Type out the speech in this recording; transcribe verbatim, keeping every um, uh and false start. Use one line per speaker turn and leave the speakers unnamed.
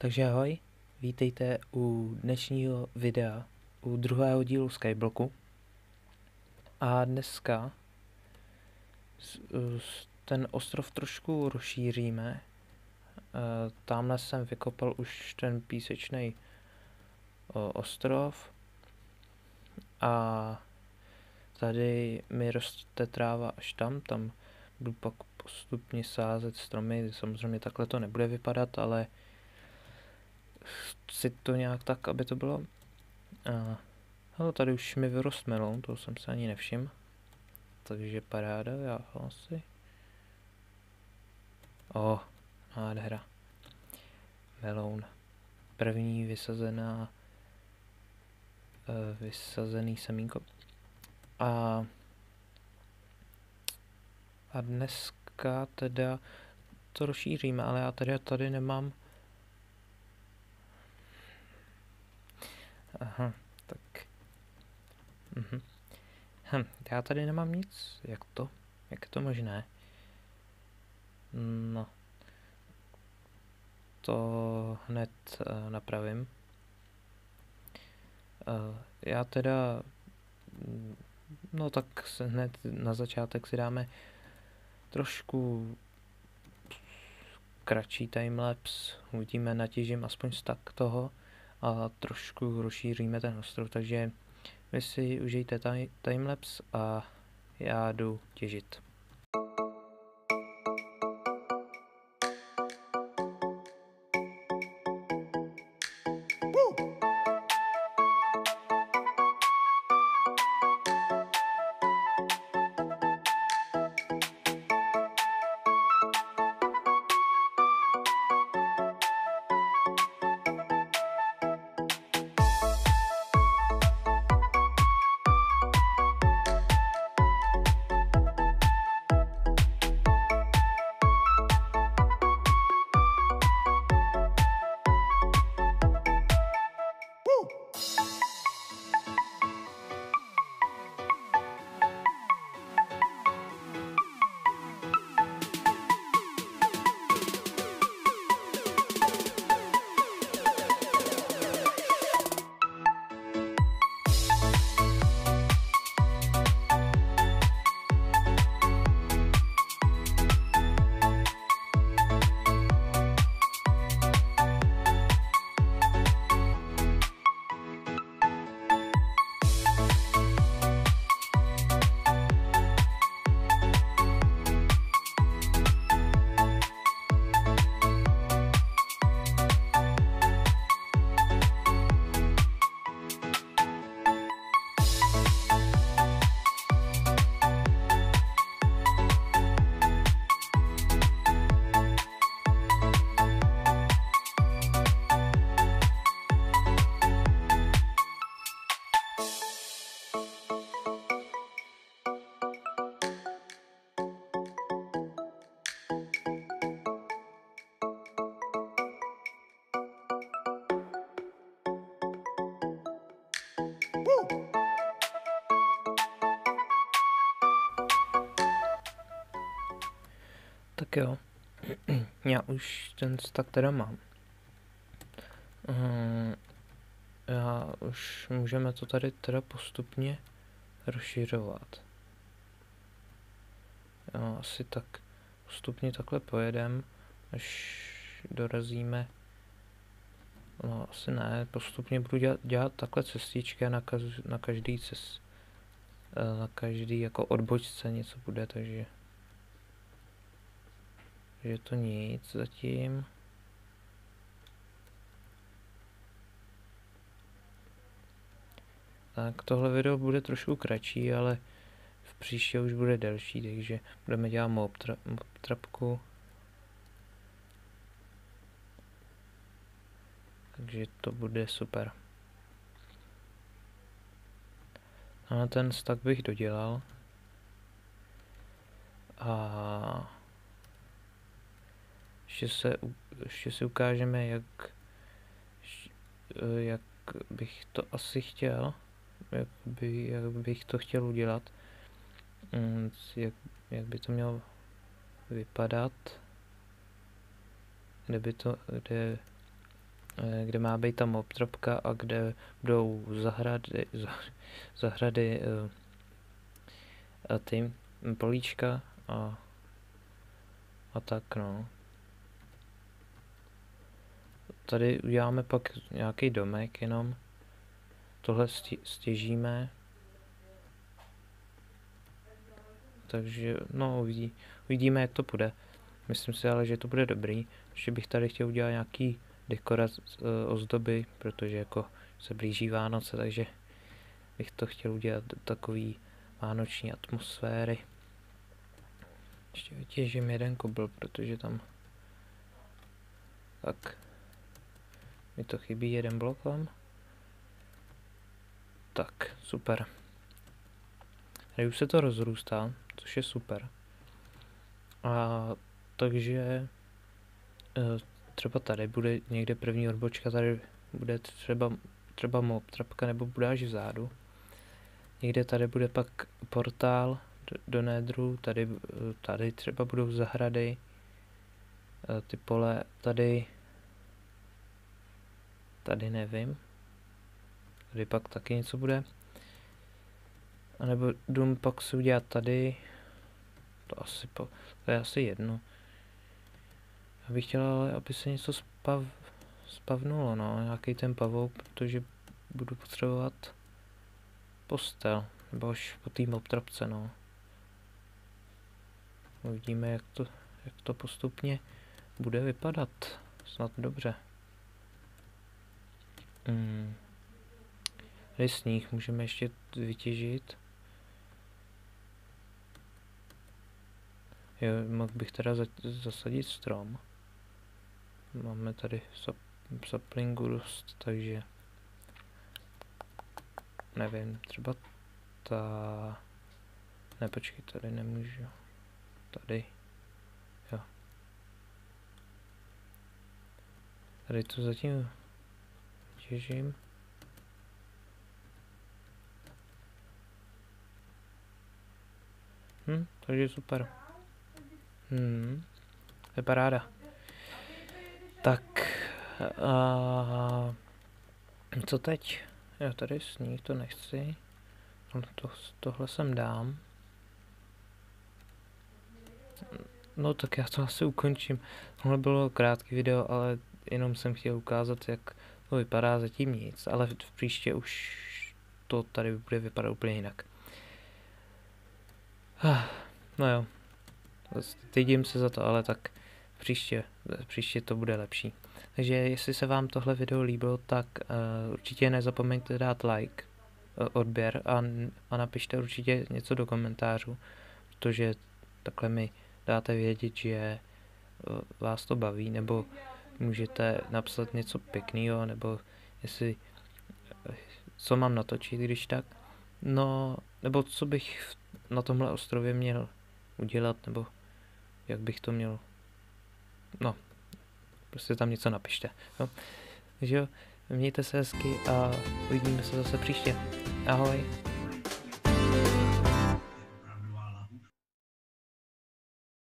Takže ahoj, vítejte u dnešního videa, u druhého dílu Skyblocku. A dneska ten ostrov trošku rozšíříme. Tamhle jsem vykopal už ten písečný ostrov a tady mi roste tráva až tam, tam budu pak postupně sázet stromy, samozřejmě takhle to nebude vypadat, ale si to nějak tak, aby to bylo. A hele, tady už mi vyrost melon, to jsem se ani nevšiml. Takže paráda, já asi. O, nádhera. Melon. První vysazená vysazený semínko. A a dneska teda to rozšíříme, ale já teda tady nemám. Aha, tak. Mhm. Hm, já tady nemám nic. Jak to? Jak je to možné? No. To hned uh, napravím. Uh, já teda... No tak se hned na začátek si dáme trošku kratší timelapse. Uvidíme, natěžím aspoň stack toho a trošku rozšíříme ten ostrov, takže vy si užijte timelapse a já jdu těžit. Tak jo, já už ten stack teda mám. Um, já už můžeme to tady teda postupně rozšiřovat. Já asi tak postupně takhle pojedem, až dorazíme. No asi ne, postupně budu dělat, dělat takhle cestičky a na, kaz, na každý cest, na každý jako odbočce něco bude, takže že to nic zatím. Tak tohle video bude trošku kratší, ale v příště už bude delší, takže budeme dělat mob, tra mob trapku. Takže to bude super. A na ten stack bych dodělal. A ještě, se, ještě si ukážeme, jak, jak bych to asi chtěl. Jak, by, jak bych to chtěl udělat. Jak, jak by to mělo vypadat. Kde by to, kde kde má být ta mobtropka a kde budou zahrady, zahrady a ty políčka a, a tak no. Tady uděláme pak nějaký domek jenom. Tohle stěžíme. Takže no uvidí, uvidíme jak to půjde. Myslím si ale, že to bude dobrý. Ještě bych tady chtěl udělat nějaký dekorace, ozdoby, protože jako se blíží Vánoce, takže bych to chtěl udělat do takový vánoční atmosféry. Ještě vytěžím jeden kobl, protože tam tak mi to chybí jeden blok tam. Tak, super. Tady už se to rozrůstá, což je super. A takže třeba tady bude někde první odbočka, tady bude třeba, třeba mobtrapka nebo bude až vzadu. Někde tady bude pak portál do, do Netheru, tady, tady třeba budou zahrady, ty pole, tady, tady nevím, tady pak taky něco bude. A nebo dům pak si udělat tady, to asi po, to je asi jedno. Já bych chtěl ale, aby se něco spav, spavnulo, no, nějaký ten pavouk, protože budu potřebovat postel, nebo až po té mobtrapce, no. Uvidíme, jak to, jak to postupně bude vypadat, snad dobře. Hmm. Tady sníh můžeme ještě vytěžit. Jo, mohl bych teda zasadit strom. Máme tady sap, saplingu dost, takže nevím, třeba ta... Ne, počkej, tady nemůžu. Tady. Jo. Tady to zatím těžím. Hm, takže super. Hmm, je paráda. Tak, a co teď? Já tady sníh to nechci. To, tohle sem dám. No tak já to asi ukončím. Tohle bylo krátký video, ale jenom jsem chtěl ukázat, jak to vypadá, zatím nic. Ale v příště už to tady bude vypadat úplně jinak. No jo. Stydím se za to, ale tak příště, příště to bude lepší. Takže jestli se vám tohle video líbilo, tak uh, určitě nezapomeňte dát like, uh, odběr a, a napište určitě něco do komentářů, protože takhle mi dáte vědět, že uh, vás to baví, nebo můžete napsat něco pěkného, nebo jestli uh, co mám natočit, když tak. No, nebo co bych na tomhle ostrově měl udělat, nebo jak bych to měl, no, prostě tam něco napište, no. Takže jo, mějte se hezky a uvidíme se zase příště. Ahoj.